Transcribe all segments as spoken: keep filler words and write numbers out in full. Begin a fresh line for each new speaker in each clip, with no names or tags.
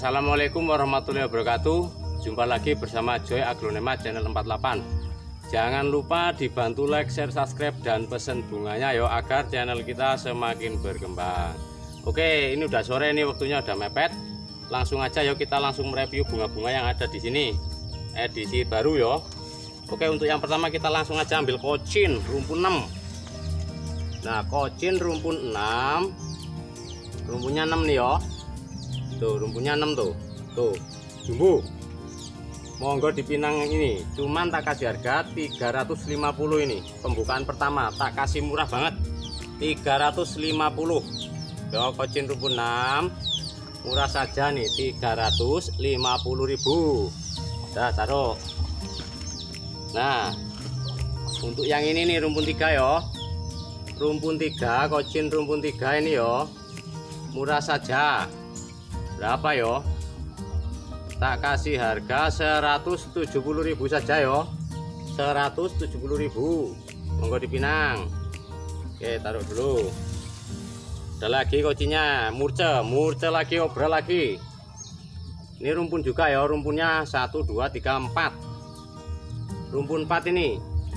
Assalamualaikum warahmatullahi wabarakatuh. Jumpa lagi bersama Joy Aglonema channel empat puluh delapan. Jangan lupa dibantu like, share, subscribe, dan pesen bunganya yo agar channel kita semakin berkembang. Oke, ini udah sore nih, waktunya udah mepet. Langsung aja yo kita langsung mereview bunga-bunga yang ada di sini. Edisi baru yo. Oke, untuk yang pertama kita langsung aja ambil kocin rumpun enam. Nah, kocin rumpun enam. Rumpunnya enam nih yo. Tuh, rumpunnya enam tuh. Tuh, jumbo. Monggo dipinang ini. Cuman tak kasih harga tiga ratus lima puluh ini. Pembukaan pertama tak kasih murah banget. tiga ratus lima puluh. Yo, kocin rumpun enam. Murah saja nih, tiga ratus lima puluh ribu. Dah, taruh. Nah, untuk yang ini nih rumpun tiga yo. Rumpun tiga, kocin rumpun tiga ini yo. Murah saja. Berapa yo? Tak kasih harga seratus tujuh puluh ribu saja yo. seratus tujuh puluh ribu. Monggo dipinang. Oke, taruh dulu. Ada lagi kocinya, murce, murce lagi, obral lagi. Ini rumpun juga ya, rumpunnya satu dua tiga empat. Rumpun empat ini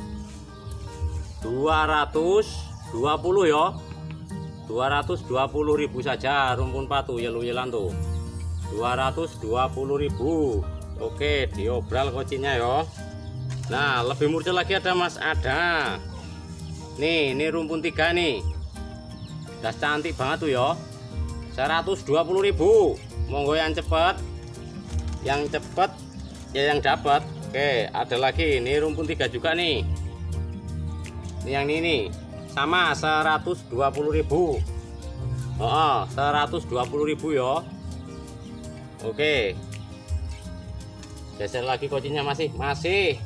dua ratus dua puluh yo. dua ratus dua puluh ribu saja rumpun empat tuh, yelu-yelan tuh. dua ratus dua puluh ribu. Oke, diobral kocinya yo. Nah, lebih murah lagi ada Mas, ada. Nih, ini rumpun tiga nih. Udah cantik banget tuh yo. seratus dua puluh ribu. Monggo yang cepet. Yang cepet ya yang dapat. Oke, ada lagi. Ini rumpun tiga juga nih. Ini yang ini nih. Sama seratus dua puluh ribu. Oh, seratus dua puluh ribu yo. Oke, geser lagi kocinnya, masih masih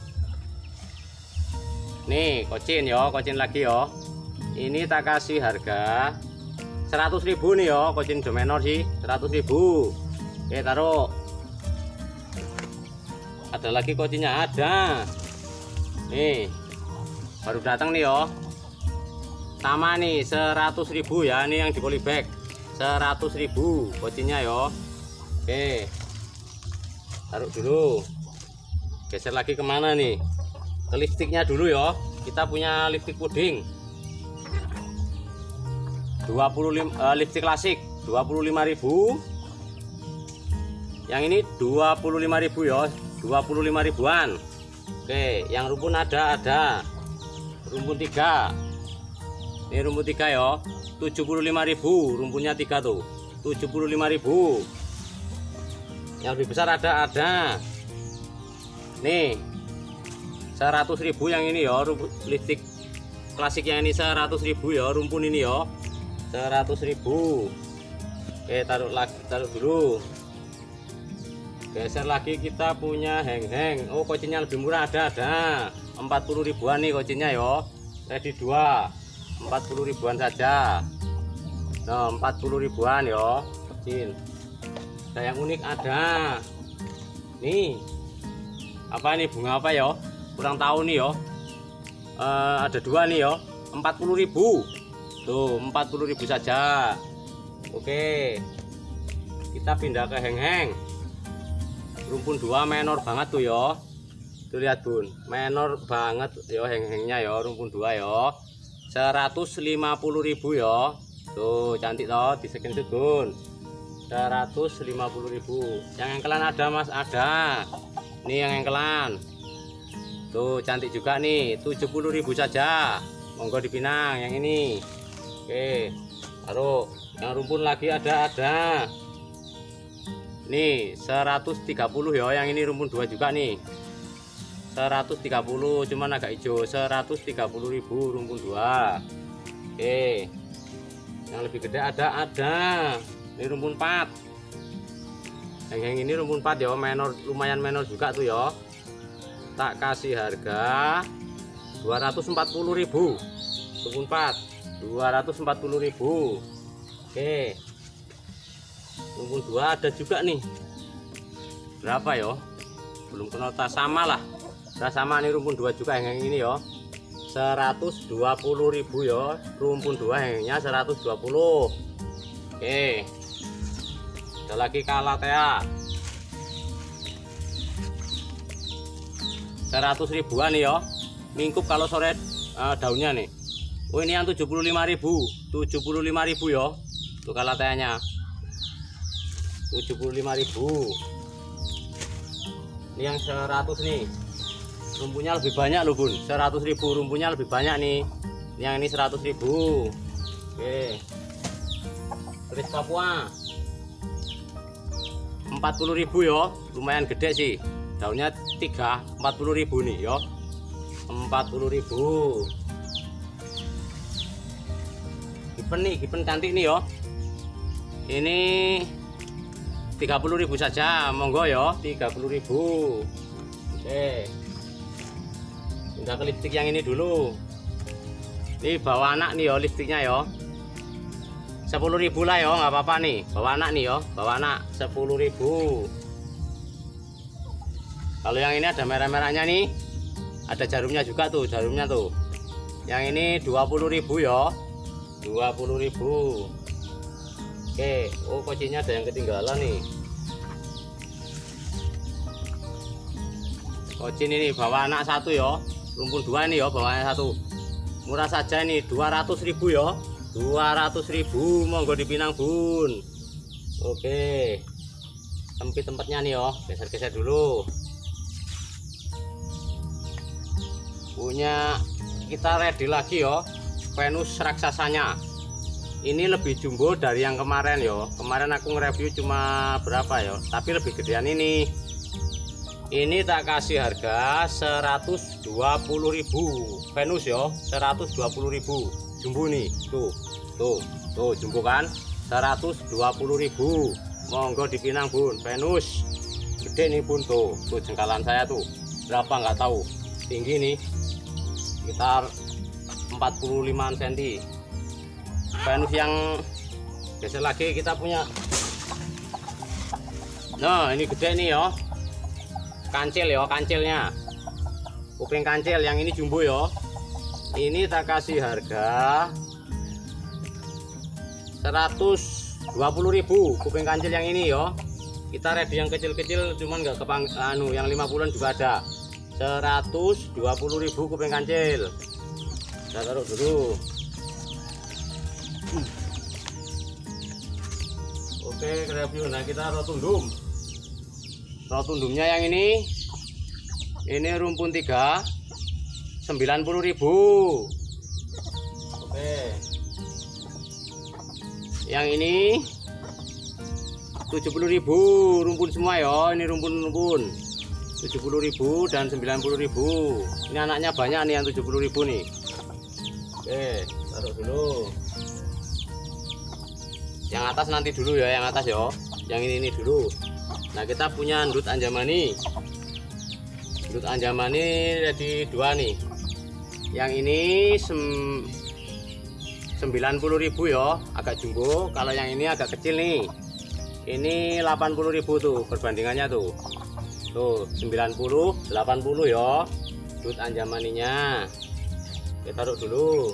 nih kocin yo, kocin lagi yo. Ini tak kasih harga seratus ribu nih yo, kocin domenor sih seratus ribu. Oke, taruh. Ada lagi kocinnya, ada nih, baru datang nih yo. Sama nih seratus ribu ya, ini yang di polybag seratus ribu kocinnya yo. Oke, taruh dulu. Geser lagi kemana nih? Ke lipstiknya dulu ya. Kita punya lipstik puding dua puluh lima, uh, lipstik klasik dua puluh lima ribu. Yang ini dua puluh lima ribu ya, dua puluh lima ribuan. Oke, yang rumpun ada ada rumpun tiga. Ini rumpun tiga ya, tujuh puluh lima ribu. Rumpunnya tiga tuh, tujuh puluh lima ribu. Yang lebih besar ada ada nih seratus ribu. Yang ini ya, lipstik klasik yang ini seratus ribu ya, rumpun ini ya seratus ribu. Oke, taruh lagi, taruh dulu. Geser lagi, kita punya heng-heng. Oh, kocinnya lebih murah, ada ada empat puluh ribuan nih kocinnya ya. Ready dua, empat puluh ribuan saja. Nah, empat puluh ribuan ya kocin. Ada yang unik, ada nih, apa nih, bunga apa ya, kurang tahu nih yo. E, ada dua nih yo, empat puluh ribu tuh, empat puluh ribu saja. Oke, kita pindah ke heng-heng rumpun dua, menor banget tuh yo. Tuh lihat bun, menor banget yo heng-hengnya yo, rumpun dua yo, seratus lima puluh ribu yo. Tuh cantik toh, di screenshot bun, seratus lima puluh ribu. Yang engkelan ada Mas, ada. Nih yang engkelan. Tuh cantik juga nih, tujuh puluh ribu saja. Monggo dipinang yang ini. Oke, taruh. Yang rumpun lagi ada ada. Nih seratus tiga puluh ya, yang ini rumpun dua juga nih. seratus tiga puluh, cuman agak hijau. seratus tiga puluh ribu rumpun dua. Oke. Yang lebih gede ada ada. Ini rumpun empat. Yang ini rumpun empat ya, menor, lumayan menor juga tuh ya. Tak kasih harga dua ratus empat puluh ribu. Rumpun empat dua ratus empat puluh ribu. Oke. Rumpun dua ada juga nih. Berapa ya? Belum kenal, tak sama lah. Nah, sama nih rumpun dua juga yang ini ya. seratus dua puluh ribu ya. Rumpun dua hangnya seratus dua puluh. Oke. Ada lagi Calathea seratus ribuan nih ya, mingkup kalau sore uh, daunnya nih. Oh ini yang tujuh puluh lima ribu, tujuh puluh lima ribu ya tuh Calathea-nya, tujuh puluh lima ribu. Ini yang seratus nih, rumpunya lebih banyak loh bun, seratus ribu rumpunya lebih banyak nih. Yang ini seratus ribu. Oke, Keris Papua empat puluh ribu ya, lumayan gede sih, daunnya tiga, empat puluh ribu nih ya, empat puluh ribu. Gipen nih, gipen cantik nih ya, ini tiga puluh ribu saja, monggo ya, tiga puluh ribu. Oke, udah ke lipstick yang ini dulu. Ini bawa anak nih ya, lipstiknya ya, sepuluh ribu lah ya, nggak apa-apa nih, bawa anak nih ya, bawa anak sepuluh ribu. Kalau yang ini ada merah-merahnya nih, ada jarumnya juga tuh, jarumnya tuh. Yang ini dua puluh ribu ya, dua puluh ribu. Oke, oh kocinya ada yang ketinggalan nih. Kocin ini bawa anak satu ya, rumpun dua nih ya, bawanya satu. Murah saja nih, dua ratus ribu ya, dua ratus ribu, monggo dipinang bun. Oke, sempit tempatnya nih ya, geser-geser dulu. Punya kita ready lagi ya, Venus raksasanya. Ini lebih jumbo dari yang kemarin ya. Kemarin aku nge-review cuma berapa ya, tapi lebih gedean ini. Ini tak kasih harga seratus dua puluh ribu, Venus ya, seratus dua puluh ribu. Jumbo nih, tuh, tuh, tuh jumbo kan, seratus dua puluh ribu. Monggo dipinang bun, Venus. Gede nih bun, tuh, tuh jengkalan saya tuh. Berapa nggak tahu. Tinggi nih, sekitar empat puluh lima sentimeter. Venus yang geser lagi kita punya. Nah, ini gede nih ya. Kancil ya, kancilnya. Kuping kancil yang ini jumbo ya. Ini tak kasih harga seratus dua puluh ribu kuping kancil yang ini ya. Kita ready yang kecil-kecil cuman nggak kepang anu, yang lima puluhan juga ada. seratus dua puluh ribu kuping kancil. Kita taruh dulu. Oke, review. Nah, kita rotundum. Rotundumnya yang ini. Ini rumpun tiga, sembilan puluh ribu. Oke. Yang ini tujuh puluh ribu, rumpun semua ya. Ini rumpun-rumpun. tujuh puluh ribu dan sembilan puluh ribu. Ini anaknya banyak nih yang tujuh puluh ribu nih. Oke, taruh dulu. Yang atas nanti dulu ya, yang atas ya. Yang ini ini dulu. Nah, kita punya ndut anjamani. Ndut anjamani ready dua nih. Yang ini sembilan puluh ribu ya, agak jumbo. Kalau yang ini agak kecil nih. Ini delapan puluh ribu tuh perbandingannya tuh. Tuh, sembilan puluh, delapan puluh ya. Ndut anjamaninya. Kita taruh dulu.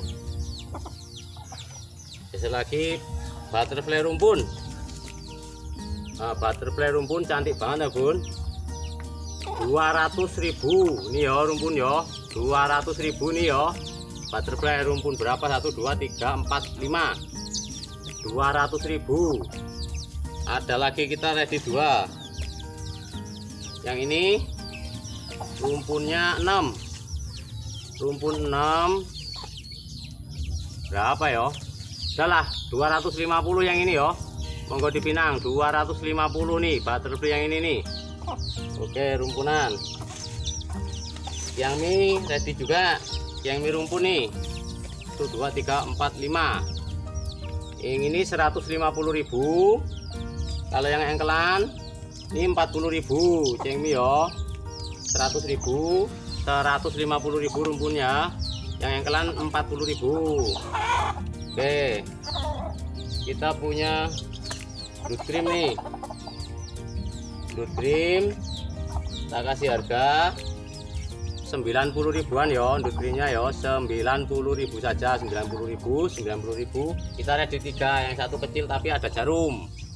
Geser lagi butterfly rumpun. Nah, butterfly rumpun cantik banget ya bun, dua ratus ribu nih ya rumpun ya, dua ratus ribu nih ya. Butterfly rumpun berapa? satu, dua, tiga, empat, lima, dua ratus ribu. Ada lagi kita ready dua. Yang ini rumpunnya enam, rumpun enam berapa ya? Udahlah, dua ratus lima puluh yang ini ya. Monggo dipinang, dua ratus lima puluh nih butterfly yang ini nih. Oke, rumpunan. Yang ini ready juga, yang ini rumpun nih. Tuh, dua, tiga, empat, lima. Yang ini seratus lima puluh ribu. Kalau yang engkelan ini empat puluh ribu, cengmi yo. seratus ribu, seratus lima puluh ribu rumpunnya. Yang engkelan empat puluh ribu. Oke. Kita punya Blue Dream nih. Blue Dream kita kasih harga sembilan puluh ribuan ya, Blue Dreamnya ya, sembilan puluh ribu saja, sembilan puluh ribu, sembilan puluh ribu. Kita ready tiga, yang satu kecil tapi ada jarum.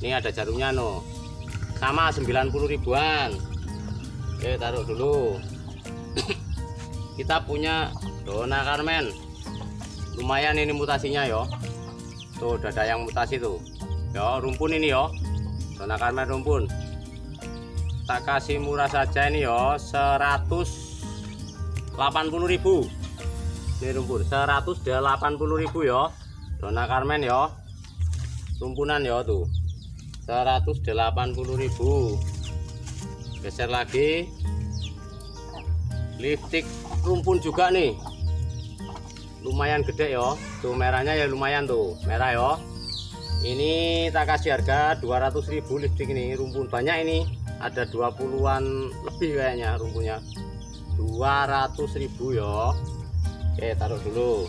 Ini ada jarumnya no, sama sembilan puluh ribuan. Oke, taruh dulu. Kita punya Donna Carmen, lumayan ini mutasinya yo. Tuh udah ada yang mutasi tuh yo, rumpun ini yo, Donna Carmen rumpun. Tak kasih murah saja ini yo, seratus delapan puluh ribu. Ini rumpun seratus delapan puluh ribu yo, Donna Carmen yo, rumpunan yo tuh seratus delapan puluh ribu. Geser lagi, lipstick rumpun juga nih, lumayan gede yo, tuh merahnya ya lumayan tuh, merah yo. Ini tak kasih harga dua ratus ribu lipstick ini, rumpun banyak ini, ada dua puluhan lebih kayaknya rumpunnya, dua ratus ribu yo. Oke, taruh dulu.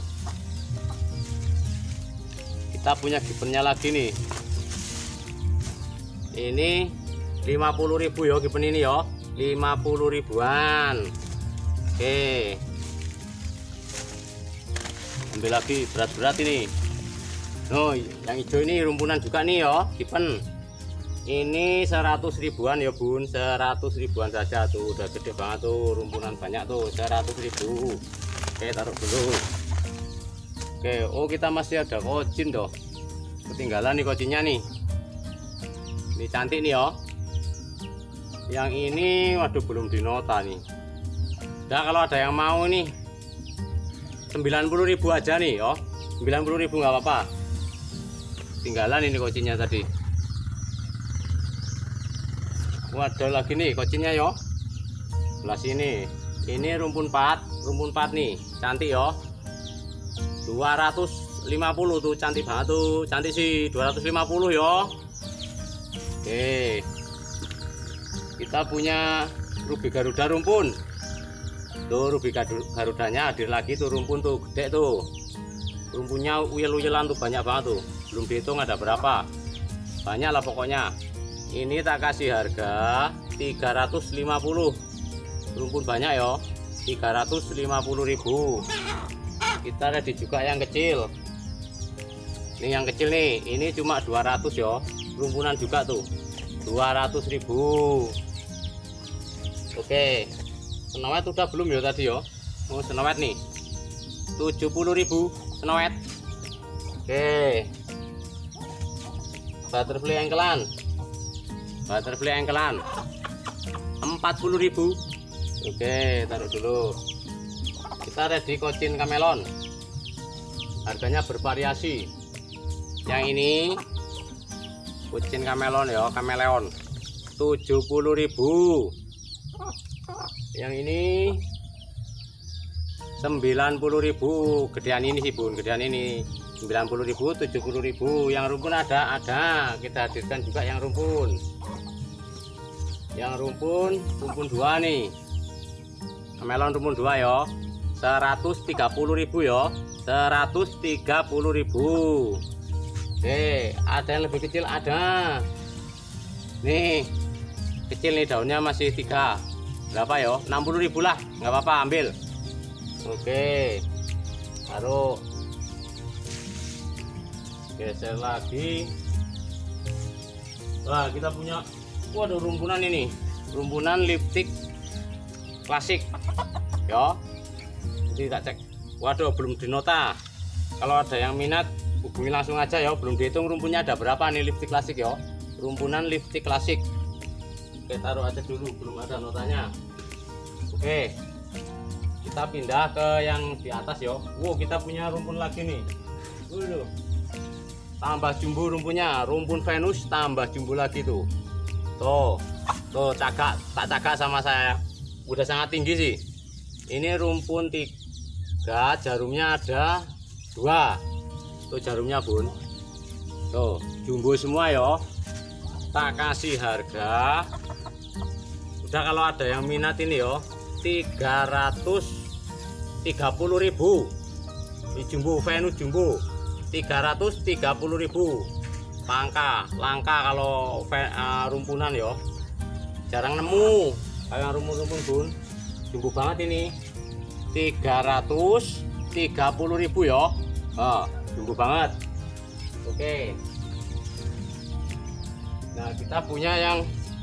Kita punya givennya lagi nih, ini lima puluh ribu yo, given ini yo, lima puluh ribuan. Oke, ambil lagi berat-berat ini. Oh, yang hijau ini rumpunan juga nih yo, given ini seratus ribuan ya bun, seratus ribuan saja tuh, udah gede banget tuh, rumpunan banyak tuh, seratus ribu. Oke, taruh dulu. Oke, oh kita masih ada kocin toh, ketinggalan nih kocinnya nih. Ini cantik nih yo, yang ini waduh belum dinota nih. Nah, kalau ada yang mau nih sembilan puluh ribu aja nih yo, sembilan puluh ribu nggak apa-apa. Tinggalan ini kocinnya tadi. Waduh lagi nih kocinnya yo, sebelah sini. Ini rumpun empat, rumpun empat nih, cantik yo, dua ratus lima puluh tuh, cantik banget tuh, cantik sih, dua ratus lima puluh yo. Oke, kita punya Ruby Garuda rumpun. Tuh Ruby Garudanya hadir lagi tuh, rumpun tuh gede tuh, rumpunnya uyel-uyelan tuh, banyak banget tuh, belum dihitung ada berapa, banyak lah pokoknya. Ini tak kasih harga tiga ratus lima puluh, rumpun banyak yo, tiga ratus lima puluh ribu. Kita ada juga yang kecil, ini yang kecil nih, ini cuma dua ratus yo, rumpunan juga tuh, dua ratus ribu. Oke, senowet udah belum ya tadi yo, mau senowet nih tujuh puluh ribu senowet. Oke, butterfly engkelan, butterfly engkelan empat puluh ribu. Oke, taruh dulu. Kita ready kocin kamelon, harganya bervariasi. Yang ini kocin kamelon ya, kameleon tujuh puluh ribu. Yang ini sembilan puluh ribu. Gedean ini sih bun, gedean ini sembilan puluh ribu, tujuh puluh ribu. Yang rumpun ada, ada. Kita hadirkan juga yang rumpun. Yang rumpun, rumpun dua nih, kamelon rumpun dua yo, seratus tiga puluh ribu yo, seratus tiga puluh ribu. Oke, ada yang lebih kecil, ada nih, kecil nih, daunnya masih tiga, berapa yo, enam puluh ribu lah, nggak apa-apa, ambil. Oke, taruh, geser lagi. Wah, kita punya, waduh rumpunan ini, rumpunan lipstick klasik yo. Jadi tak cek, waduh belum dinota. Kalau ada yang minat hubungi langsung aja ya, belum dihitung rumpunnya ada berapa nih lipstick klasik yo, rumpunan lipstick klasik. Oke, taruh aja dulu, belum ada notanya. Oke, kita pindah ke yang di atas yo. Wow, kita punya rumpun lagi nih. Waduh, tambah jumbo rumpunnya, rumpun Venus tambah jumbo lagi tuh. Tuh, tuh cagak, tak cagak sama saya, udah sangat tinggi sih. Ini rumpun tiga, jarumnya ada dua. Tuh jarumnya bun, tuh jumbo semua yo. Tak kasih harga, udah kalau ada yang minat ini yo, tiga ratus tiga puluh ribu. Ini jumbo Venus jumbo, tiga ratus tiga puluh ribu. Langka, langka kalau uh, rumpunan yo, jarang nemu kayak rumpun-rumpun bun, jumbo banget ini, tiga ratus tiga puluh ribu yo. Oh, jumbo banget. Oke, Nah, kita punya yang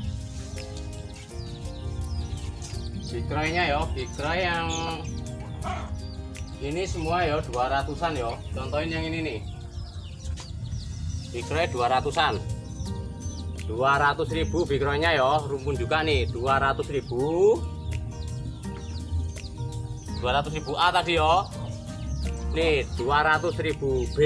big cry-nya ya, big cry yang ini semua ya dua ratusan ya. Contohin yang ini nih. Big cry dua ratusan. dua ratus ribu big cry-nya ya, rumpun juga nih dua ratus ribu. dua ratus ribu A tadi ya. Nih dua ratus ribu B.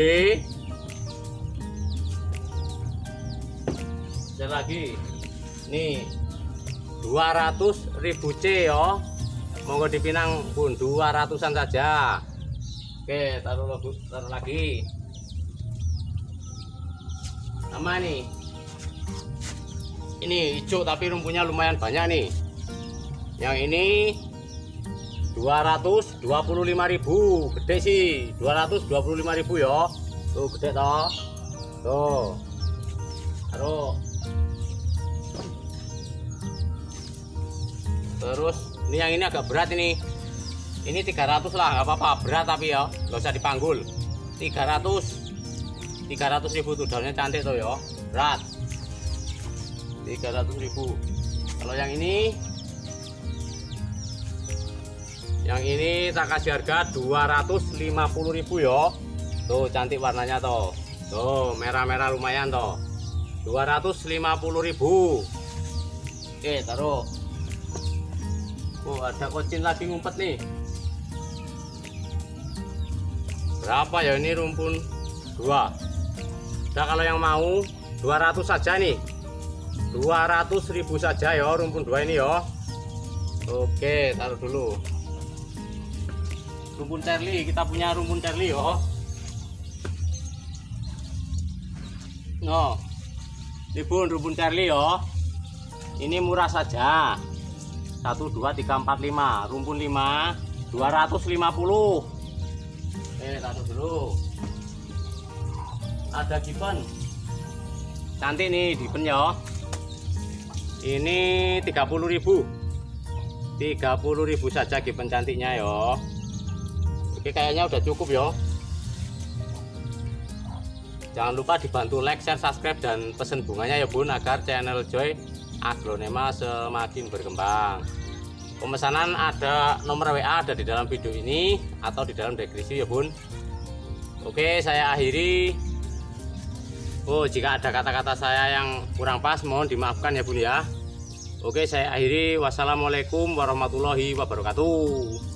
Dan lagi nih dua ratus ribu C ya. Monggo dipinang pun dua ratusan saja. Oke, taruh, taruh lagi. Sama nih. Ini hijau tapi rumpunya lumayan banyak nih. Yang ini dua ratus dua puluh lima ribu, gede sih, dua ratus dua puluh lima ribu ya. Tuh gede toh. Tuh. Taruh. Terus ini yang ini agak berat ini. Ini tiga ratus lah, nggak apa-apa, berat tapi ya, nggak usah dipanggul. tiga ratus tiga ratus ribu tuh, daunnya cantik tuh ya. Berat. tiga ratus ribu. Kalau yang ini yang ini tak kasih harga dua ratus lima puluh ribu ya. Tuh cantik warnanya tuh. Tuh merah-merah lumayan tuh. dua ratus lima puluh ribu. Oke, taruh. Oh, ada kocin lagi ngumpet nih. Berapa ya ini rumpun? Dua. Nah, kalau yang mau dua ratus saja nih. dua ratus ribu saja ya rumpun dua ini ya. Oke, taruh dulu. Rumpun Charlie, kita punya rumpun Charlie ya. No. Ini pun rumpun Charlie ya. Ini murah saja. satu dua tiga empat lima, rumpun lima, dua ratus lima puluh. Eh, taruh dulu. Ada gibbon. Cantik nih gibbon ya. Ini tiga puluh ribu. tiga puluh ribu saja gibbon cantiknya ya. Oke, kayaknya udah cukup ya. Jangan lupa dibantu like, share, subscribe dan pesen bunganya ya Bun, agar channel Joy Aglonema semakin berkembang. Pemesanan ada nomor W A ada di dalam video ini atau di dalam deskripsi ya Bun. Oke, saya akhiri. Oh, jika ada kata-kata saya yang kurang pas mohon dimaafkan ya Bun ya. Oke, saya akhiri. Wassalamualaikum warahmatullahi wabarakatuh.